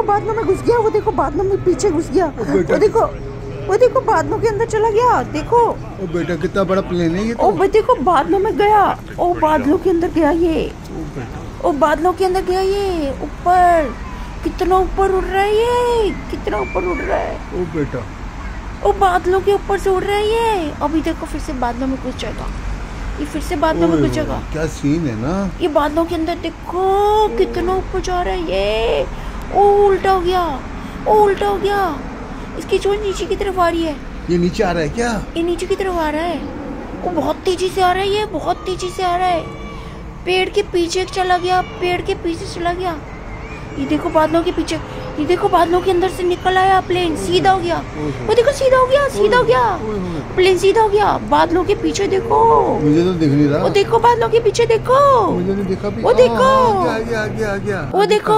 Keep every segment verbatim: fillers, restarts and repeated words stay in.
बादलों में घुस गया, वो देखो बादलों में पीछे घुस गया, वो देखो वो देखो बादलों के अंदर चला गया। देखो ओ बेटा कितना बड़ा प्लेन है ये तो। ओ देखो बादलों में गया, ओ बादलों के अंदर गया ये, ओ बादलों के अंदर गया ये, ऊपर कितना ऊपर उड़ रहा है ये, कितना ऊपर उड़ रहा है। ओ बेटा ओ बादलों के ऊपर से उड़ रहा है ये। अभी देखो फिर से बादलों में घुस जाएगा, ये फिर से बादलों में घुस जाएगा। क्या सीन है ना, ये बादलों के अंदर देखो कितना ऊपर जा रहा है ये। ओ उल्टा हो गया, ओ उल्टा हो गया, इसकी चोंच नीचे की तरफ आ रही है। ये नीचे आ रहा है क्या? ये नीचे की तरफ आ रहा है, वो बहुत तेजी से आ रहा है, ये बहुत तेजी से आ रहा है। पेड़ के पीछे चला गया, पेड़ के पीछे चला गया। ये देखो बादलों के पीछे, ये देखो बादलों के अंदर से निकल आया प्लेन, सीधा हो गया। वो देखो सीधा हो गया, सीधा हो गया, प्लेन सीधा हो गया। बादलों के पीछे देखो, मुझे तो दिख नहीं रहा। वो देखो बादलों के पीछे देखो, मुझे नहीं दिखा भी। वो देखो आ गया, आ गया, आ गया। वो देखो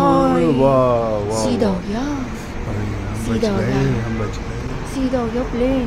वाह सीधा हो गया, सीधा हो गया, हम बच गए, सीधा हो गया प्लेन।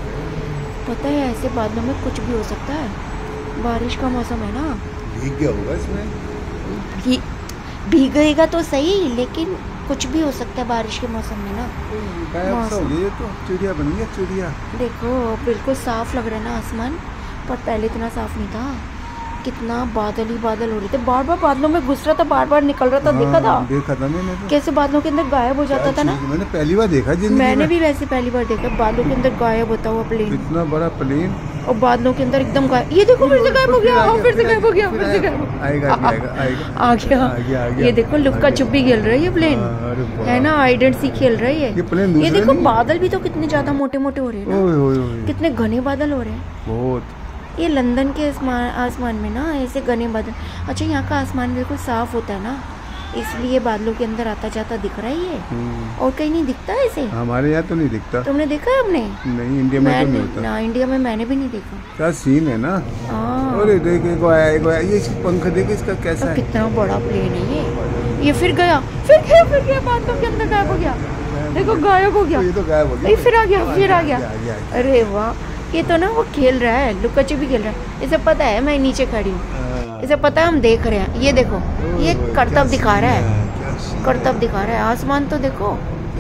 पता है ऐसे बादलों में कुछ भी हो सकता है। बारिश का मौसम है ना, भीग गया होगा इसमें। भी भीगेगा तो सही, लेकिन कुछ भी हो सकता है बारिश के मौसम में ना। गायब सा हो गया ये तो, चिड़िया बन गई चिड़िया। देखो बिल्कुल साफ लग रहा है ना आसमान, पर पहले इतना साफ नहीं था। कितना बादल ही बादल हो रहे थे, बार बार बादलों में घुस रहा था, बार बार निकल रहा था। हाँ, देखा था देखा था मैंने तो। कैसे बादलों के अंदर गायब हो जाता था ना। मैंने पहली बार देखा जिंदगी मैंने में। भी वैसे पहली बार देखा बादलों के अंदर गायब होता हुआ प्लेन। इतना बड़ा प्लेन और बादलों के अंदर एकदम गायब। ये देखो फिर से गायब हो गया, फिर से गायब हो गया, फिर से गायब आएगा आएगा आएगा आ गया। ये देखो लुक्का छुपी खेल रहा है ये प्लेन, है ना, हाइड एंड सीक खेल रहा है ये। ये प्लेन ये देखो बादल भी तो कितने ज्यादा मोटे मोटे हो रहे हैं ना, कितने घने बादल हो रहे हैं बहुत। ये लंदन के आसमान आसमान में ना ऐसे घने बादल। अच्छा यहाँ का आसमान बिल्कुल साफ होता है ना, इसलिए बादलों के अंदर आता जाता दिख रहा है ये, और कहीं नहीं दिखता ऐसे। हमारे यहाँ तो नहीं दिखता। तुमने देखा है? अपने नहीं, इंडिया में तो नहीं होता ना, इंडिया में मैंने भी नहीं देखा। क्या सीन है ना। अरे देख एक आया, एक आया, ये इसकी पंख देख इसका कैसा है, कितना बड़ा प्लेन है ये। ये फिर गया, फिर गया, फिर गया बादलों के अंदर गायब हो गया। देखो गायब हो गया, ये तो गायब हो गया, फिर आ गया, फिर आ गया। अरे वाह, ये तो ना वो खेल रहा है, लुक्का छुपी खेल रहा है। इसे पता है मैं नीचे खड़ी हूँ, इसे पता है हम देख रहे हैं। ये देखो ये करतब दिखा रहा है, करतब दिखा रहा है। आसमान तो देखो,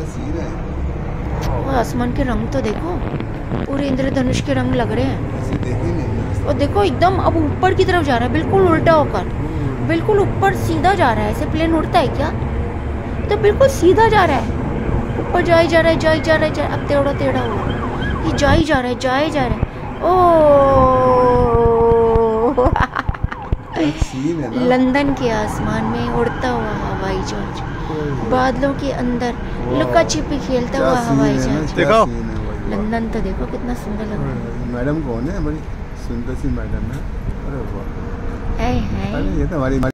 वो आसमान के रंग तो देखो, पूरे इंद्रधनुष के रंग लग रहे हैं। और देखो एकदम अब ऊपर की तरफ जा रहा है, बिल्कुल उल्टा होकर, बिल्कुल ऊपर सीधा जा रहा है। ऐसे प्लेन उड़ता है क्या? तो बिल्कुल सीधा जा रहा है, ऊपर जा ही जा रहा है, जा ही जा रहा है। अब टेढ़ा टेढ़ा हुआ, ये जा ही जा रहा है, जा ही जा रहा है। ओ लंदन के आसमान में उड़ता हुआ हवाई जहाज, बादलों के अंदर लुका छिपी खेलता हुआ हवाई जहाज। देखो लंदन तो देखो कितना सुंदर लग रहा है। मैडम कौन है? बड़ी सुंदर सी मैडम है। अरे वाह, है, है। अरे ये तो हमारी